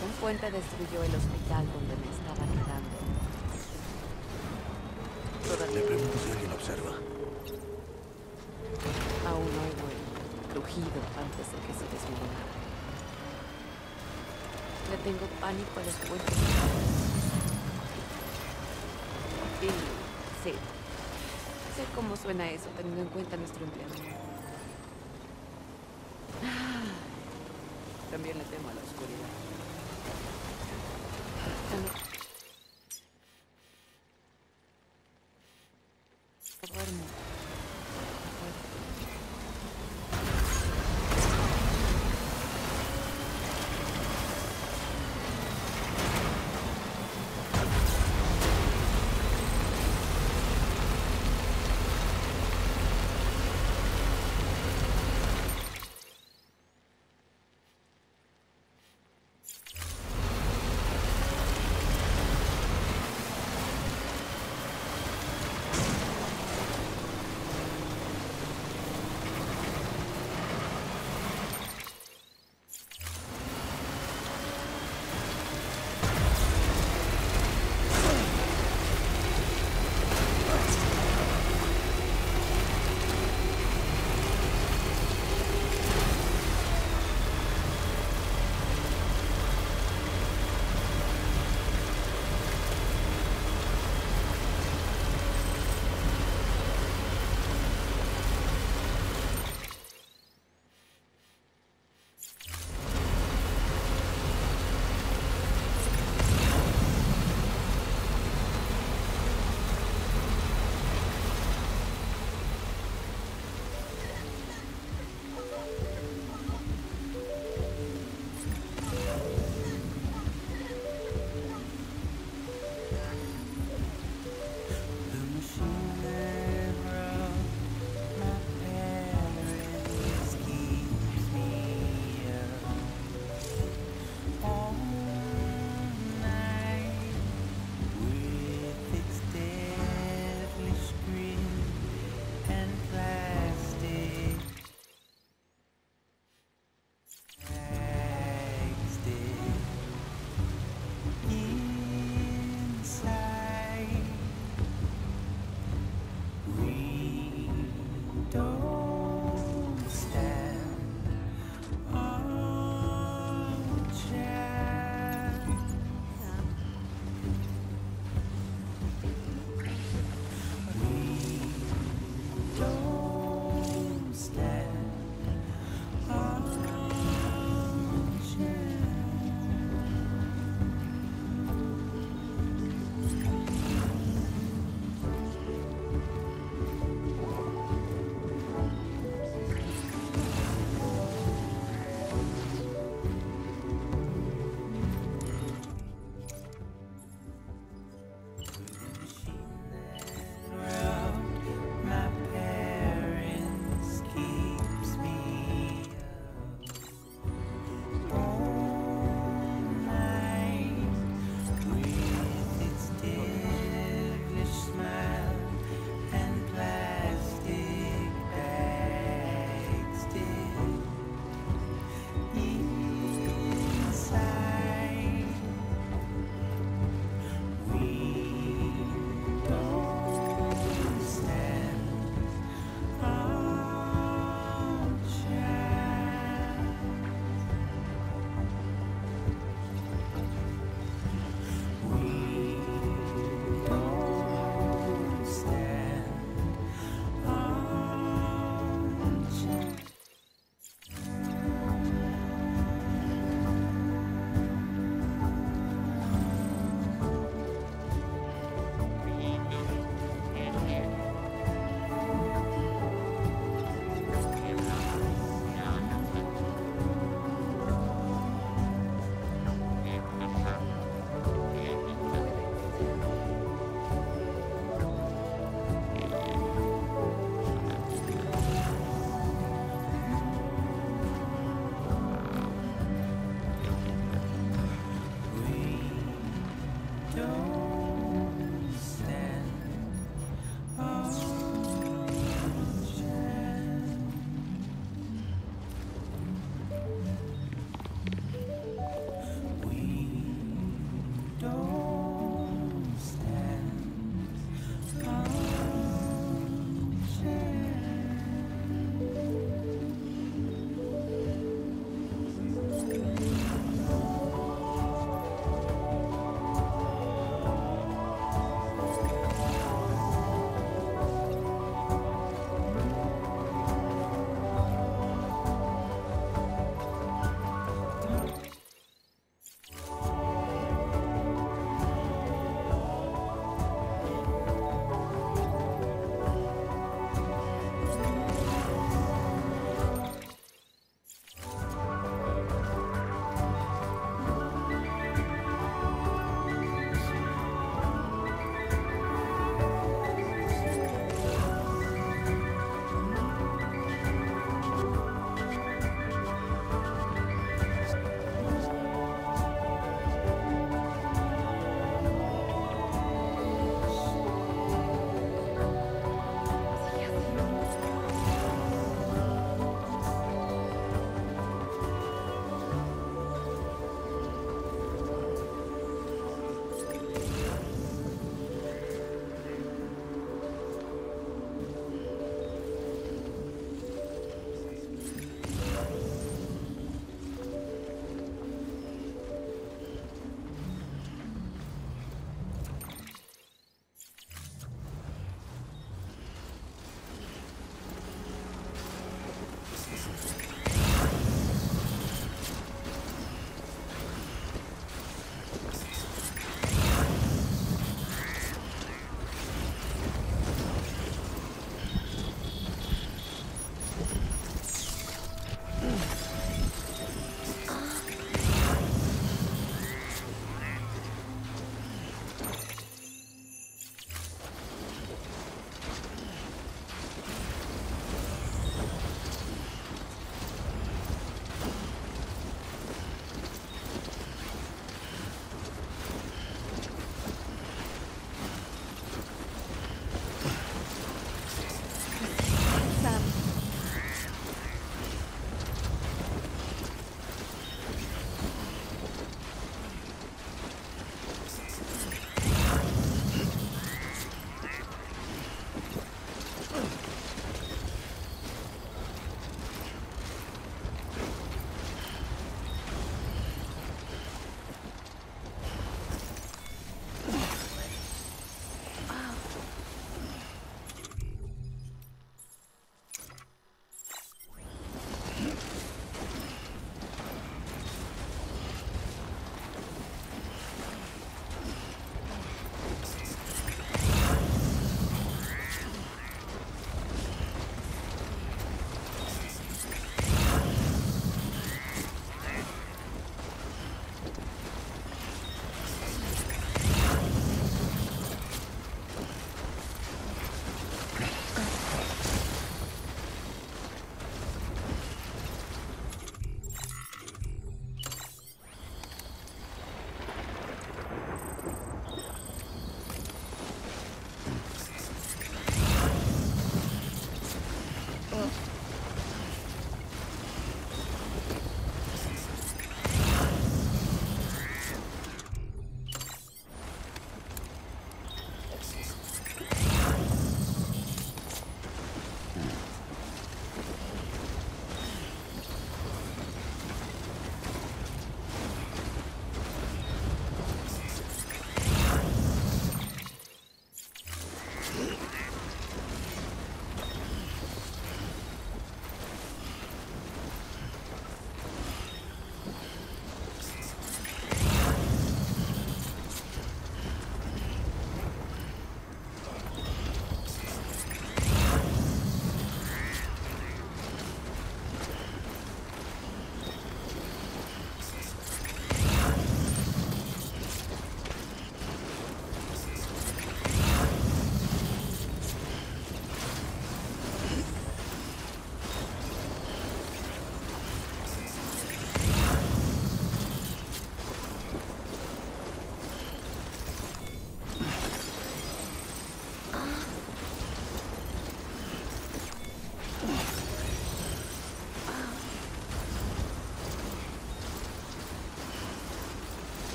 Un puente destruyó el hospital donde me estaba quedando. Le pregunto si alguien observa. Aún oigo el crujido antes de que se desmoronara. Le tengo pánico a los puentes. Y sí, sé cómo suena eso teniendo en cuenta nuestro empleado. También le temo a la oscuridad. Duermo.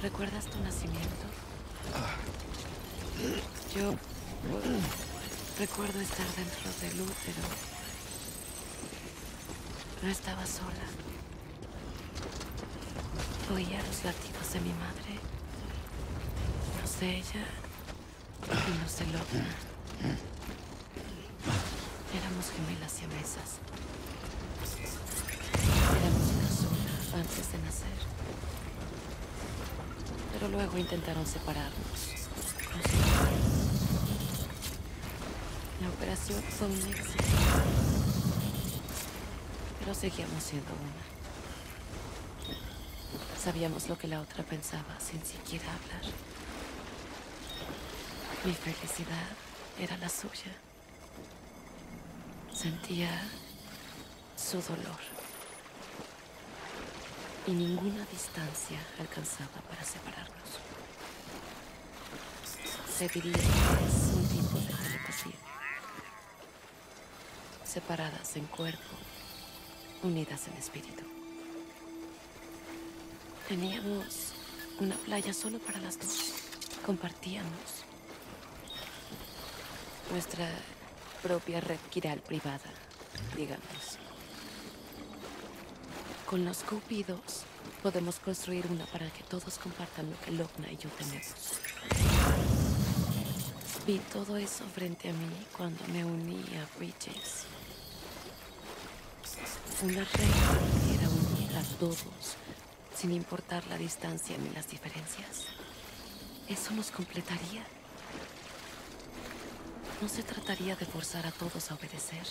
¿Recuerdas tu nacimiento? Yo recuerdo estar dentro del útero. No estaba sola. Oía los latidos de mi madre. Los de ella y los de Logna. Éramos gemelas siamesas. Éramos una sola antes de nacer. Pero luego intentaron separarnos. Nos separaron. La operación fue un éxito. Pero seguíamos siendo una. Sabíamos lo que la otra pensaba sin siquiera hablar. Mi felicidad era la suya. Sentía su dolor. Y ninguna distancia alcanzaba para separarnos. Se diría que es un tipo de telepatía. Separadas en cuerpo, unidas en espíritu. Teníamos una playa solo para las dos. Compartíamos nuestra propia red quiral privada, digamos. Con los cupidos podemos construir una para que todos compartan lo que Logna y yo tenemos. Vi todo eso frente a mí cuando me uní a Bridges. Una red que quiera unir a todos, sin importar la distancia ni las diferencias. Eso nos completaría. No se trataría de forzar a todos a obedecer,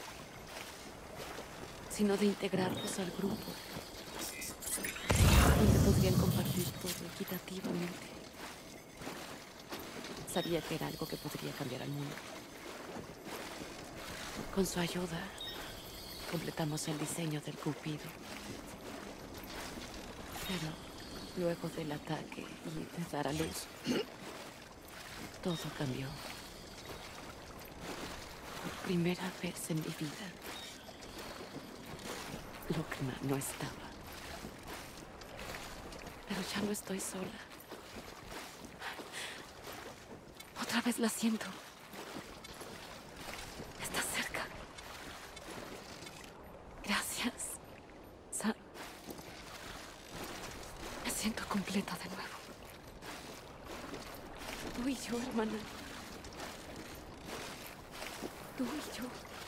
sino de integrarlos al grupo, donde podrían compartir todo equitativamente. Sabía que era algo que podría cambiar al mundo. Con su ayuda, completamos el diseño del Cupido. Pero luego del ataque y de dar a luz, todo cambió. Por primera vez en mi vida, Logna no estaba. Pero ya no estoy sola. Otra vez la siento. Está cerca. Gracias, Sam. Me siento completa de nuevo. Tú y yo, hermana. Tú y yo.